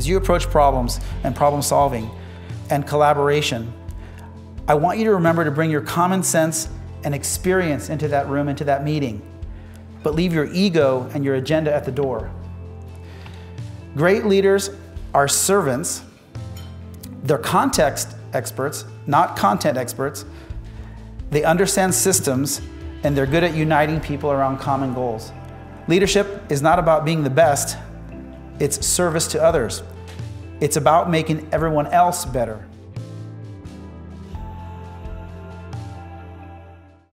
As you approach problems and problem solving and collaboration, I want you to remember to bring your common sense and experience into that room, into that meeting, but leave your ego and your agenda at the door. Great leaders are servants. They're context experts, not content experts. They understand systems, and they're good at uniting people around common goals. Leadership is not about being the best, it's service to others. It's about making everyone else better.